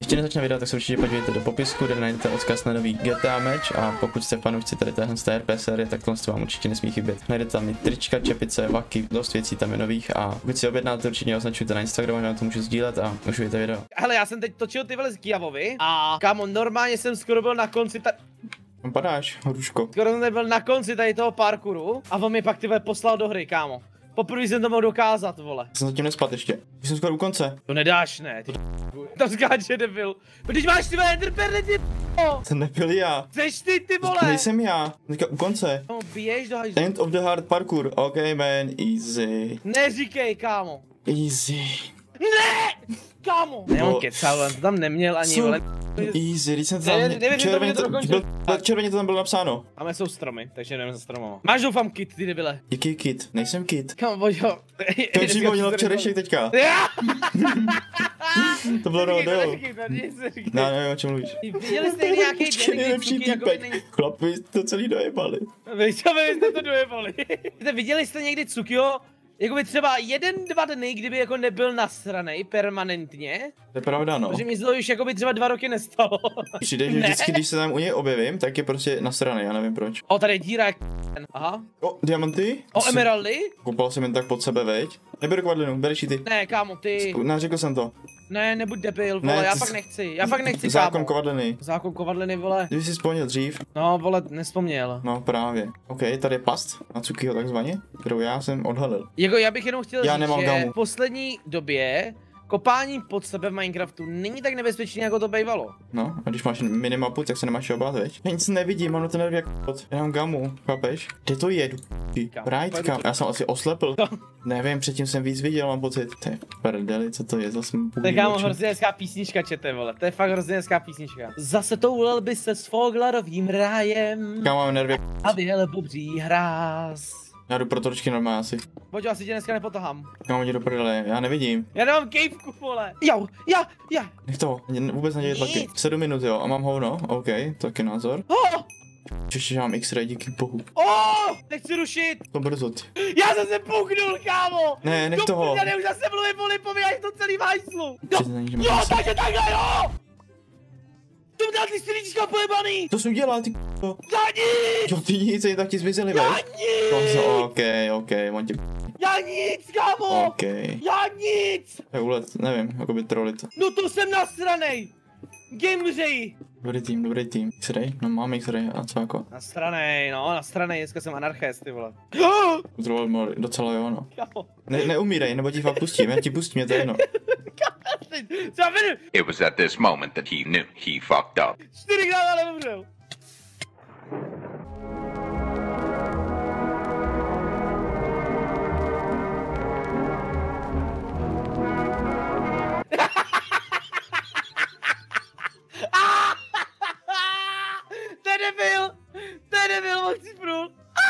Ještě než začne video, tak se určitě podívejte do popisku, kde najdete odkaz na nový GTA match a pokud jste fanoušci tady téhle RP série, tak tohle vám určitě nesmí chybět. Najdete tam i trička, čepice, vaky, dost věcí tam je nových a pokud si objednáte, určitě označujte na Instagramu, já to můžu sdílet a užijte video. Hele, já jsem teď točil ty vole z Kijavovi a kámo, normálně jsem skoro byl na konci Padáš, hruško. skoro jsem byl na konci tady toho parkouru a on mi pak ty vole poslal do hry, kámo. Poprvé jsem to mohl dokázat, vole. Jsem zatím nespat ještě. Už jsem skoro u konce. To nedáš, ne, ty tam skáče debil. Když máš ty vole enderperly, ty To nebyl já. Chceš ty vole. To nejsem já. Teďka u konce. No, běž do hajzlu. End of the hard parkour. OK, man, easy. Neříkej, kámo. Easy. Ne! Kámo! Ne, on kecal, on to tam neměl ani, vole. Easy, když jsem to tam... Červeně to tam bylo napsáno. Máme jsou stromy, takže jdeme za stromama. Máš doufám kit, ty debile. Jaký kit? Nejsem kit. Kámo, pojď ho. To mi připomnělo včerejšek teďka. To bylo rodeo. Ne, nevím, o čem mluvíš. Viděli jste nějaký Nejlepší týpek. Chlapi to celý dojebali. Vy jste to dojebali. Viděli jste někdy Tsukio? Jakoby třeba 1-2 dny, kdyby jako nebyl nasranej permanentně. To je pravda, no. Protože mi to už jakoby třeba 2 roky nestalo. Přijde, že vždycky, když se tam u něj objevím, tak je prostě nasranej, já nevím proč. O, tady je díra jak aha. O, diamanty? O, emeraldy? Koupal jsem jen tak pod sebe, veď? Neberu kvadlinu, bereš ji ty. Ne, kámo, ty. Ne, řekl jsem to. Ne, nebuď debil, vole, Ne, já fakt nechci, Zákon kámo. kovadliny. Zákon kovadliny, vole. Kdyby si vzpomněl dřív. No, vole, nespomněl. No právě. OK, tady je past na Tsukiho takzvaně, kterou já jsem odhalil. Jako já bych jenom chtěl Já říct, nemám že gamu. v poslední době kopání pod sebe v Minecraftu není tak nebezpečné, jako to bývalo. No, a když máš minimapu, tak se nemáš obát, veď? Já nic nevidím, mám na ten nerv jak k***ot. Já mám gamu, chápeš? Kde to jedu? Right, kam? Já jsem asi oslepl. Nevím, předtím jsem víc viděl, mám pocit. To je prdeli, co to je, zase mu To je kámo hrozně hezká písnička, čete, vole. To je fakt hrozně hezká písnička. Zase toulel by se s foglarovým rájem. Kámo, mám nerv jak a vyjel bobří hráz. Já jdu pro tročky normálně asi. Pojď, asi tě dneska nepotahám. Kámo, jdi do prdele, já nevidím. Já nemám kejvku, vole. Jo, já. Nech to, vůbec nedělej tlaky. 7 minut, jo, a mám hovno, OK, taky názor. Ještě, že mám X-ray, díky bohu. Nechci rušit. To brzo, ty. Já jsem se puknul, kámo. Ne, nech toho. Já už zase mluvím o Lipovi, až to celý v hajslu. Jo, takže takhle, jo. To dá ty stříčka pojebaný. To jsi udělal, ty k***o. Já nic. Jo, ty nic, jen tak ti zmizeli, veď? Já nic. OK, mám tě. Já nic, kámo. OK. Já nic. To je úlet, nevím, jakoby trolit. No to jsem nasranej. Gameřeji. Dobrý tým. X-ray? No mám X-ray a co jako? Nasranej, dneska jsem anarchist, ty vole. Utroval mori, docela jo, no. Kámo. Neumírej, nebo ti fakt pustím, já ti pustím, je to jedno. It was at this moment that he knew he fucked up. 4krát ale umřel. To je debil, moc si prul.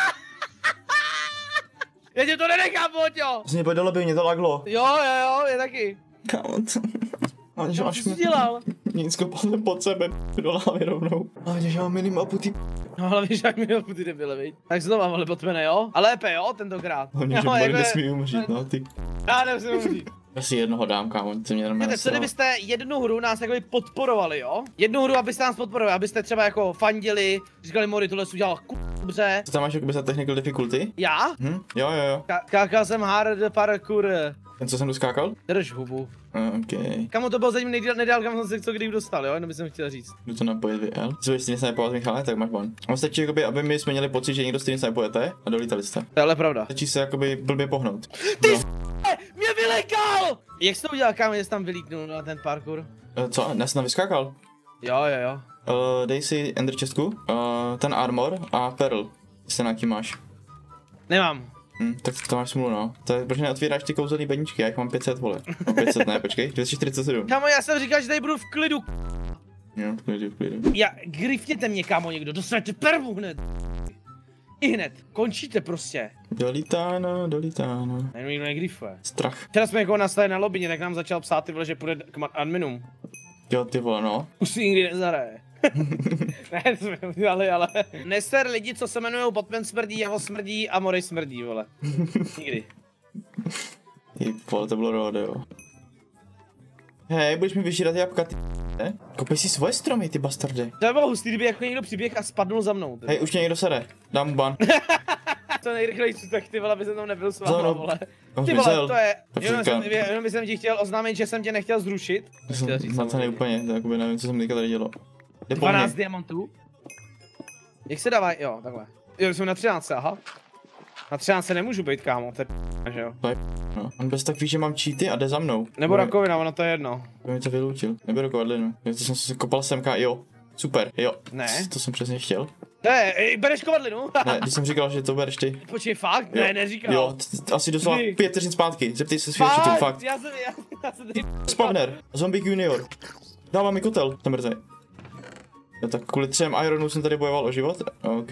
Já tě to nenechám, Boťo. Jsi mě pojď do lobby, mě to laglo. Jo, je taky. Kámo, Co jsi dělal? Nic, kopal jsem pod sebe, do lávy rovnou. Ale že mám minimapu, ty. No hlavně, že mi ty debile, viď? Tak znovu, ale pod mene, jo? A lépe, jo, tentokrát. Hlavně, že Mark nesmí umřít, no, ty. Já nemusím umřít. Já si jednoho dám, kámo, ty mě normálně. Co kdybyste jednu hru nás jakoby podporovali, jo? Jednu hru, abyste nás podporovali, abyste třeba jako fandili, říkali Mori, tohle jsi udělal dobře. Co tam máš jakoby za technical difficulty? Já? Jo. Kákal jsem hard parkour. Ten, co jsem doskákal? Drž hubu. OK. Kamo to byl zatím nedál, kam jsem se co kdy dostal, jo? Jenom bych jsem chtěl říct. Jdu to napojit VL. Když jsi snipovat, Michale, tak máš bon. On stačí jakoby, aby my jsme měli pocit, že někdo stejně snipujete a dolítali jste. To je ale pravda. Stačí se jakoby blbě pohnout. Ty mě vylekal! Jak jsi to udělal, kámo, že jsi tam vylítnul na ten parkour? Co? Já jsem tam vyskákal. Jo. Dej si ender chestku, ten armor a pearl. Jestli nějaký máš. Nemám. Tak to máš smůlu, no. To je, proč neotvíráš ty kouzelný bedničky, já jich mám 500, vole. No 500 ne, počkej, 247. Kámo, já jsem říkal, že tady budu v klidu. Jo, v klidu. Grifněte mě, kámo, někdo, dostanete pervu hned. I hned, končíte prostě. Dolítáno. Jenom nikdo negrifuje. Strach. Včera jsme jako nastali na lobině, tak nám začal psát ty vole, že půjde k adminům. Jo, ty vole, no. Už si nikdy nezahraje. Ne, jsme udělali, ale... Neser lidi, co se jmenujou Botman smrdí, Javo smrdí a Mori smrdí, vole. Nikdy. Ty vole, to bylo rodeo. Hej, budeš mi vyžírat jabka, ty ne? Kopej si svoje stromy, ty bastarde. To bylo hustý, kdyby jako někdo přiběh a spadnul za mnou. Hej, už mě někdo sere. Dám mu ban. To nejrychlejší, tak ty vole, aby jsem tam nebyl s Za váma, mnou. vole. On Ty zmizel. vole, to je, Afrikán. jenom jsem ti chtěl oznámit, že jsem tě nechtěl zrušit. Chtěl říct Zmatený samozřejmě. úplně, tak jakoby nevím, co jsem teďka tady dělal. Jde po 12 mně. diamantů. Jak se dává, jo, takhle. Jo, jsem na 13, aha. Na 13 nemůžu být, kámo, to je že jo. No. On bez tak ví, že mám cheaty a jde za mnou. Nebo rakovina, ono to je jedno. By mi to vyloučil. Neberu kovadlinu. Jo, to jsem se kopal semka, jo. Super, jo. Ne. To jsem přesně chtěl. Bereš kovadlinu? Ne, když jsem říkal, že to bereš ty. Počkej, fakt? Jo. Ne, neříkal. Jo, asi doslova Kdy? 5 vteřin zpátky. Zeptej se svého chatu, fakt. Já jsem tady... Spawner, Zombie Junior. Dává mi kotel, to mrzej. Jo, tak kvůli 3 ironů jsem tady bojoval o život. OK.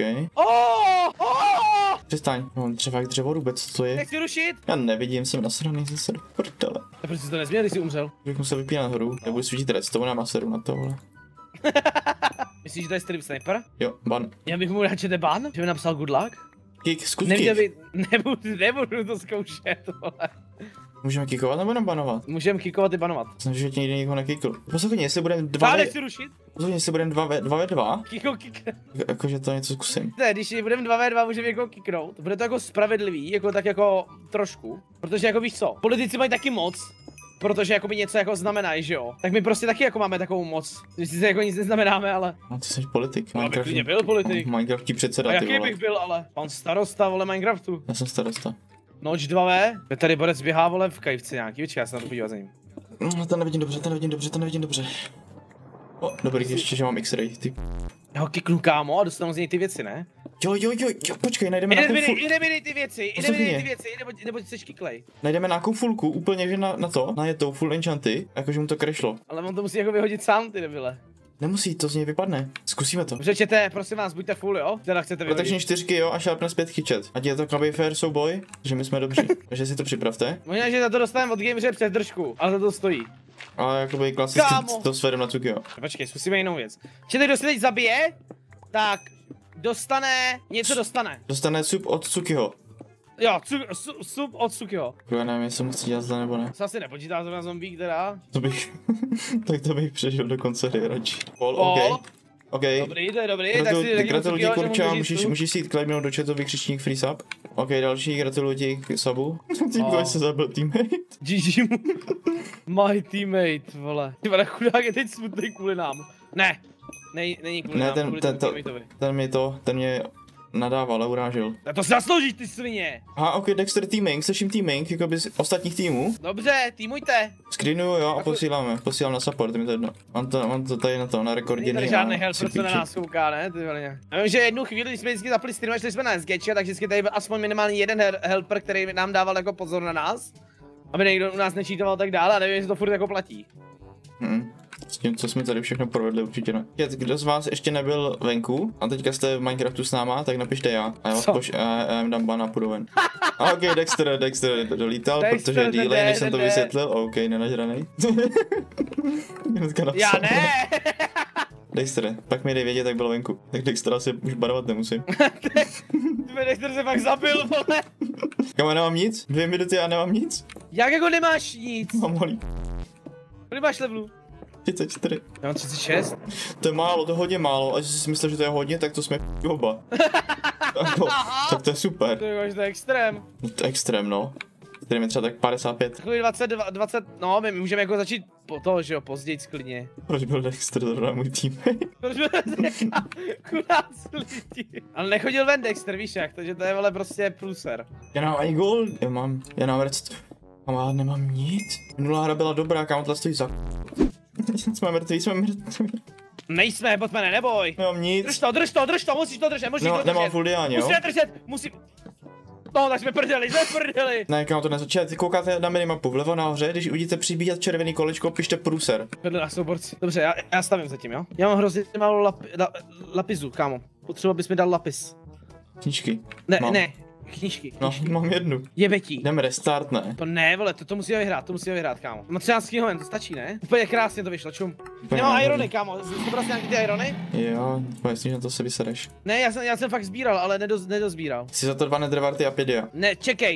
Přestaň, mám třeba jak dřevorubec, co to je? Nechci rušit? Já nevidím, jsem nasraný zase do prdele. A proč jsi to nezměl, když jsi umřel? Bych musel vypínat hru, nebudu svítit redstone, mám seru na to, vole. Myslíš, že to je stream sniper? Jo, ban. Já bych mu rád ban, že by napsal good luck. Kick, zkus Neměl kick. by, nebudu to zkoušet, vole. Můžeme kickovat nebo nám banovat? Můžeme kickovat i banovat. Jsem, že tě nikdy nikoho nekickl. Posledně, jestli budeme Já 2 nechci rušit. Posledně, jestli budeme 2 ve 2, Kick. jakože to něco zkusím. Ne, když budeme 2v2, můžeme někoho kicknout. Bude to jako spravedlivý, jako tak jako trošku. Protože jako víš co, politici mají taky moc. Protože jakoby něco jako znamenají, že jo? Tak my prostě taky jako máme takovou moc. Že si jako nic neznamenáme, ale... No, ty jsi politik. Ale bych klidně byl politik. Minecraftí předseda, A ty jaký vole. bych byl, ale? Pan starosta, vole, Minecraftu. Já jsem starosta. Noč 2v. Tady borec běhá, vole, v kajvce nějaký. Počkej, já se na to podívat za ním. No, to nevidím dobře. O, dobrý, ještě, že mám X-ray, ty. Já ho kicknu, kámo, a dostanu z něj ty věci, ne? Jo, počkej, najdeme nějakou Jdeme ty věci, nebo chceš kiklej. Najdeme nějakou fulku, úplně, že na to, na jetou full enchanty, jakože mu to krešlo. Ale on to musí jako vyhodit sám, ty debile. Nemusí, to z něj vypadne. Zkusíme to. Řečete, prosím vás, buďte full, jo? Teda chcete vyhodit. Protection 4 jo a sharpness 5 chyčet. Ať je to kabej fair souboj, že my jsme dobří. Takže si to připravte. Možná, že za to dostaneme od gameře před držku, ale za to stojí. Ale jakoby klasicky Kámo. to svedem na Tsukio. Počkej, zkusíme jinou věc. Čili kdo se teď zabije, tak něco dostane. Dostane sub od Tsukiho. Jo, sub od Sukiho. Já nevím, jestli musí dělat zda nebo ne. To asi nepočítá zrovna zombík teda. To bych, tak to bych přežil do konce hry radši. Pol. OK. Dobrý, to je dobrý, tak si řekni Gratuluji ti, Sukiho, že Korča, můžeš tu. můžeš si jít kliknout do chatu vykřičník free sub. OK, další, gratuluji ti k subu. Týmko se zabil teammate. GG mu. My teammate, vole. Ty vole, chudák je teď smutný kvůli nám. Ne, není kvůli nám, kvůli tomu teammateovi. ten mě nadával a urážel. A to si zasloužíš, ty svině. Aha, OK, Dexter teaming, slyším teaming, jako by z ostatních týmů. Dobře, týmujte. Screenuju, jo, a posílám na support, mi to jedno. Mám to tady na rekordě. Není tady žádný helper, co na nás kouká, ne? Ty vole. Já vím, že jednu chvíli, když jsme vždycky zapli stream, šli jsme na SGČ, tak vždycky tady byl aspoň minimálně jeden helper, který nám dával jako pozor na nás. Aby někdo u nás nečítoval tak dále, a nevím, jestli to furt jako platí. S tím, co jsme tady všechno provedli, určitě ne. Kdo z vás ještě nebyl venku a teďka jste v Minecraftu s náma, tak napište já. A já vás já jim dám ban a půjdu ven. A OK, Dexter dolítal, protože delay, než jsem to vysvětlil. OK, nenažranej. Já ne! Dexter, pak mi dej vědět, jak byl venku. Tak Dextera si už barovat nemusím. Dexter se fakt zabil, vole. Kam já nemám nic? 2 minuty a nemám nic? Jak jako nemáš nic? Mám holí. Kolik máš levelu? 34. Já mám 36. To je málo, to je hodně málo. A jestli si myslel, že to je hodně, tak to jsme oba. Tak to je super. To je extrém. To je extrém, no. Který mi třeba tak 55. Takový 20, no my můžeme jako začít po toho, že jo, později klidně. Proč byl Dexter zrovna můj teammate? Proč byl chudák lidi. Ale nechodil ven Dexter, víš jak, takže to je vole prostě průser. Já nemám ani gold, já mám redstone. Já nemám nic. Minulá hra byla dobrá, kámo, to stojí za jsme mrtví. Nejsme, Botmane, neboj. Nemám nic. Drž to, musíš to držet. Nemám full diáň, jo? Musíme držet, No, tak jsme prdeli. Ne, kámo, to nezačít. Koukáte na minimapu vlevo nahoře, když uvidíte přibíhat červený kolečko, pište průser. Vedle nás jsou borci. Dobře, já stavím zatím, jo? Já mám hrozně málo lapisu, kámo. Potřeba bys mi dal lapis. Knížky. Ne, knížky. No, mám jednu. Jebetí. Jdeme restart, ne? To ne, vole, to musíme vyhrát, kámo. Mám 13 kg, to stačí, ne? Úplně krásně to vyšlo, čum. Nemám irony, kámo, jsi to nějaký ty irony? Jo, jasně, že na to se vysereš. Ne, já jsem fakt sbíral, ale nedozbíral. Jsi za to 2 netherwarty a 5 dia. Ne, čekej.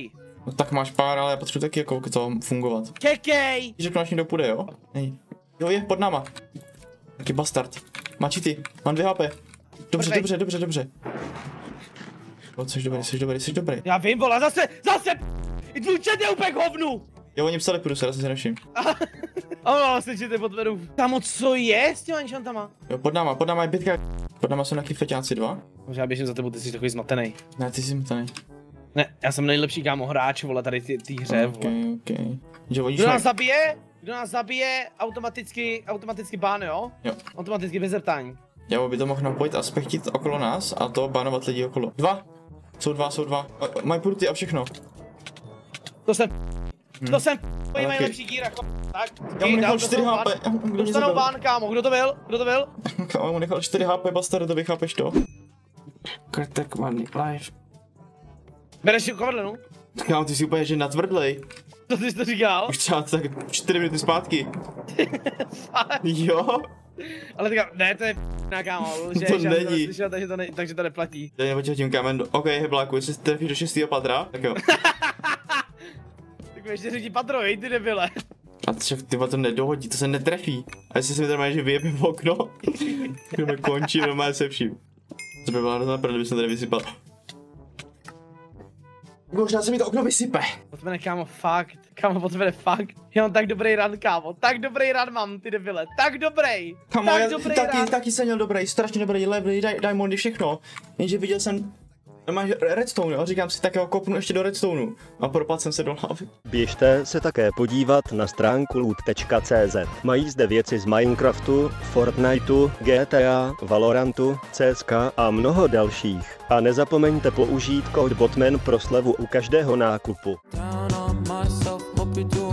No tak máš pár, ale já potřebuji taky jako to fungovat. Kekej! Řeknu, až někdo půjde, jo? Hej. Jo, je pod náma. Taky bastard. Má cheaty, mám 2 HP. Dobře. O, jsi dobrý. Já vím, vole, zase! Tvůj chat je úplně k hovnu! Jo, oni psali průser, já se nevšim. Ano, se čete pod vedu. Kámo, co je s těma enchantama? Jo, pod náma je bitka. Pod náma jsou nějaký feťáci 2. Možná já běžím za tebou, ty jsi takový zmatený. Ne, ty jsi zmatený. Ne, já jsem nejlepší kámo hráč, vole, tady ty hře, vole. Okay. Že Kdo nás zabije, automaticky bán, jo? Jo. Automaticky bez zeptání. Já by to mohl napojit a spechtit okolo nás a to bánovat lidi okolo. 2. Jsou dva. Mají pruty a všechno. To jsem, oni mají lepší gíra, tak. Já mu nechal 4 HP. Dostanou bán, kámo, kdo to byl? Kámo, mu nechal 4 HP, bastardovi, chápeš to? Kratek money life. Bereš kovadlenu? Kámo, ty jsi úplně že natvrdlej. Co ty jsi to říkal? Už třeba tak 4 minuty zpátky. Jo? Ale teďka, ne, to je kámo, že to není. Slyšel, takže to neplatí. Já nebo tím kámen, OK, hebláku, jestli trefíš do 6. patra, tak jo. Tak mi ještě řekni patro, hej, ty debile. A třeba tyba to nedohodí, to se netrefí. A jestli se mi tady že vyjebe v okno, jdeme končí, normálně se vším. To by byla hrozná prd, kdyby jsem tady vysypal. Možná se mi to okno vysype. Po tebe kámo, fakt. Kámo, po tebe fakt. Já mám tak dobrý run, kámo. Tak dobrý run mám, ty debile. Tak dobrý. Kámo, tak já dobrý taky jsem měl dobrý, strašně dobrý level, diamondy, všechno. Jenže viděl jsem, máš redstone, jo? Říkám si, tak jo, kopnu ještě do redstoneu. A propadl jsem se do hlavy. Běžte se také podívat na stránku loot.cz. Mají zde věci z Minecraftu, Fortniteu, GTA, Valorantu, CSK a mnoho dalších. A nezapomeňte použít kód BOTMAN pro slevu u každého nákupu.